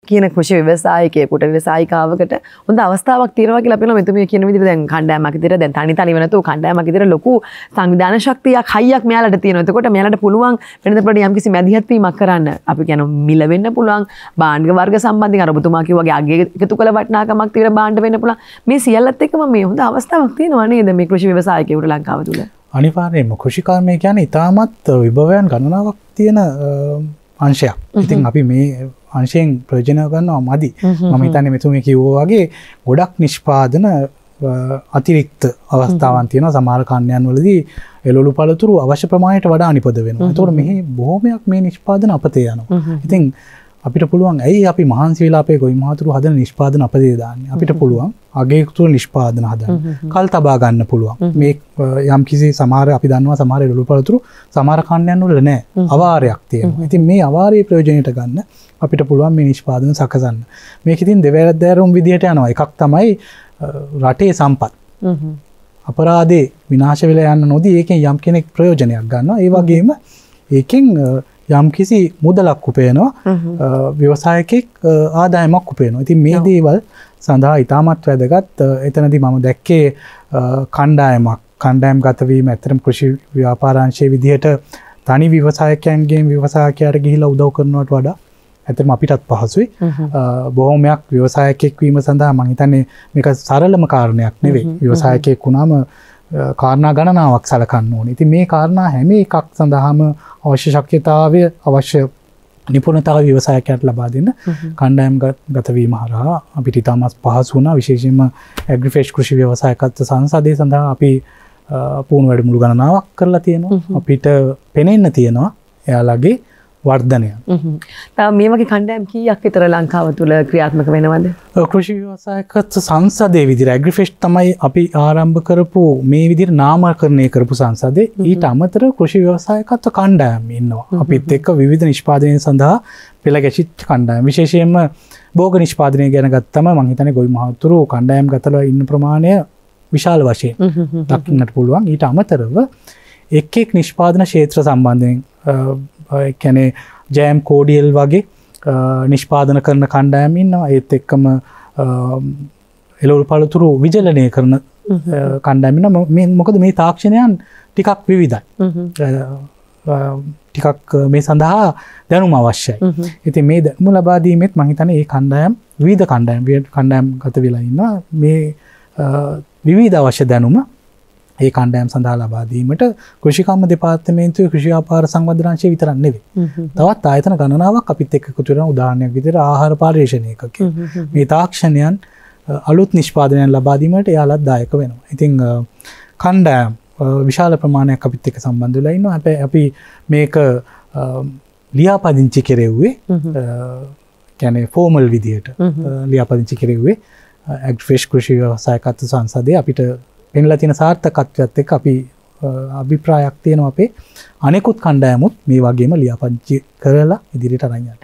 කියන කෘෂි ව්‍යවසායකයෙකුට ව්‍යවසායිකාවකට හොඳ අවස්ථාවක් තියෙනවා කියලා අපේලා මෙතුමිය කියන විදිහට දැන් කණ්ඩායමක් විදිහට දැන් තනිව නැතුව කණ්ඩායමක් විදිහට ලොකු සංවිධාන ශක්තියක් හයියක් මෙයාලට තියෙනවා. එතකොට මෙයාලට පුළුවන් වෙනද ප්‍රති යම්කිසි මැදිහත් වීමක් කරන්න. අපි කියන මිල වෙන්න පුළුවන් භාණ්ඩ වර්ග සම්බන්ධයෙන් අර ඔබතුමා කිව්වාගේ අගය එකතු කළ වටිනාකමක් තියෙන භාණ්ඩ වෙන්න පුළුවන්. මේ සියල්ලත් එක්කම මේ හොඳ අවස්ථාවක් තියෙනවා නේද මේ කෘෂි ව්‍යවසායකයෙකුට ලංකාව තුල? අනිවාර්යයෙන්ම කෘෂිකර්මය කියන්නේ ඉතාමත් විභවයන් ගණනාවක් තියෙන අංශයක්. ඉතින් අපි මේ අංශයෙන් ප්‍රයෝජන ගන්නවා මදි. මම හිතන්නේ මෙතුමිය කිව්වා වගේ ගොඩක් නිෂ්පාදන අතිරික්ත අවස්ථාවන් තියෙනවා. සමහර කන්‍යයන් වලදී එළවලු පළතුරු අවශ්‍ය ප්‍රමාණයට වඩා නිපද වෙනවා. ඒතකොට මෙහි බොහොමයක් මේ නිෂ්පාදන අපතේ යනවා. ඉතින් අපිට පුළුවන් ඇයි අපි මහන්සි වෙලා අපේ ගොවි මහතුරු හදන නිෂ්පාදන අපතේ දාන්නේ? අපිට පුළුවන් අගයුතු නිෂ්පාදන හදන්න. කල් තබා ගන්න පුළුවන්. මේ යම් කිසි සමහර අපි දන්නවා සමහර එළවලු පළතුරු සමහර කන්‍යයන් වල නැහැ. අවාරයක් තියෙනවා. ඉතින් මේ අවාරයේ ප්‍රයෝජනයට ගන්න අපිට පුළුවන් මේ නිෂ්පාදන සකසන්න. මේක ඉතින් දෙවැරද්දෑරුම් විදියට යනවා. එකක් තමයි රටේ සම්පත්. අපරාධේ විනාශ වෙලා යන්න නොදී ඒකෙන් යම් කෙනෙක් ප්‍රයෝජනයක් ගන්නවා. ඒ වගේම ඒකෙන් යම් කිසි මුදලක් උපයනවා. ව්‍යවසායකෙක් ආදායමක් උපයනවා. ඉතින් මේ දේවල් සඳහා ඉතාමත් වැදගත්. එතනදී මම දැක්කේ කණ්ඩායම්ගත වීම ඇත්තටම කෘෂි ව්‍යාපාරාංශයේ විදිහට තනි ව්‍යවසායකයන්ගෙන් ව්‍යවසායකයාට ගිහිලා උදව් කරනවට වඩා ඇත්තටම අපිටත් පහසුයි. බොහොමයක් ව්‍යවසායකෙක් වීම සඳහා මම හිතන්නේ මේක සරලම කාරණයක් නෙවෙයි. ව්‍යවසායකයෙක් වුණාම කාරණා ගණනාවක් සලකන්න ඕනේ. ඉතින් මේ කාරණා හැම එකක් සඳහාම අවශ්‍ය ශක්තියතාවය අවශ්‍ය නිපුණතාව ව්‍යවසායකයාට ලබා දෙන්න කණ්ඩායම්ගත වීම හරහා අපිට ඉතාමත් පහසු වුණා. විශේෂයෙන්ම ඇග්‍රිෆ්‍රෙෂ් කෘෂි ව්‍යවසායකත්ව සංසදයේ සඳහා අපි පුහුණු වැඩමුළු ගණනාවක් කරලා තියෙනවා. අපිට පෙනෙන්න තියෙනවා එයාලගේ වර්ධනය. තව මේ වගේ කණ්ඩායම් කීයක් විතර ලංකාව තුල ක්‍රියාත්මක වෙනවද? කෘෂි ව්‍යවසායකත්ව සංසදයේ විදිහට ඇග්‍රිෆ්‍රෙෂ් තමයි අපි ආරම්භ කරපු මේ විදිහට නාමකරණය කරපු සංසදේ. ඊට අමතරව කෘෂි ව්‍යවසායකත්ව කණ්ඩායම් ඉන්නවා. අපිත් එක්ක විවිධ නිෂ්පාදනය සඳහා පෙළ ගැසිච්ච කණ්ඩායම්. විශේෂයෙන්ම භෝග නිෂ්පාදනය ගැන ගත්තම මම හිතන්නේ ගොවි මහතුරු කණ්ඩායම් ගතලා ඉන්න ප්‍රමාණය විශාල වශයෙන් දක්නට පුළුවන්. ඊට අමතරව එක් නිෂ්පාදන ක්ෂේත්‍ර සම්බන්ධයෙන් කියන්නේ ජෑම් කෝඩියල් වගේ නිෂ්පාදන කරන කණ්ඩායම් ඉන්නවා. ඒත් එක්කම එළවලු පළතුරු විජලනය කරන කණ්ඩායම් ඉන්නවා. මොකද මේ තාක්ෂණයන් ටිකක් විවිධයි. ටිකක් මේ සඳහා දැනුම අවශ්‍යයි. ඉතින් මේ දැනුම ලබා දීමෙත් මම හිතන්නේ මේ කණ්ඩායම් විවිධ කණ්ඩායම් ගත වෙලා ඉන්නවා. මේ විවිධ අවශ්‍ය දැනුම ඒ කණ්ඩායම් සඳහා ලබා දීමට කෘෂිකර්ම දෙපාර්තමේන්තුවේ කෘෂි ව්‍යාපාර සංවර්ධනාංශය විතරක් නෙවෙයි. තවත් ආයතන ගණනාවක් අපිත් එක්ක එකතු වෙනවා. උදාහරණයක් විදිහට ආහාර පරිශ්‍රණ ඒකකය. මේ තාක්ෂණයන් අලුත් නිෂ්පාදනයන් ලබා දීමට එයාලත් දායක වෙනවා. ඉතින් කණ්ඩායම් විශාල ප්‍රමාණයක් අපිත් එක්ක සම්බන්ධ වෙලා ඉන්නවා. හැබැයි අපි මේක ලියාපදිංචි කෙරෙව්වේ කියන්නේ ෆෝමල් විදිහට ලියාපදිංචි කෙරෙව්වේ ඇග්‍රිෆ්‍රෙෂ් කෘෂි ව්‍යවසායකත්ව සංසදයේ අපිට පෙන්ලා තියෙන සාර්ථකත්වයත් එක්ක අපි අභිප්‍රායක් තියෙනවා අපේ අනෙකුත් කණ්ඩායමුත් මේ වගේම ලියාපදිංචි කරලා ඉදිරියට අරන් යන්න.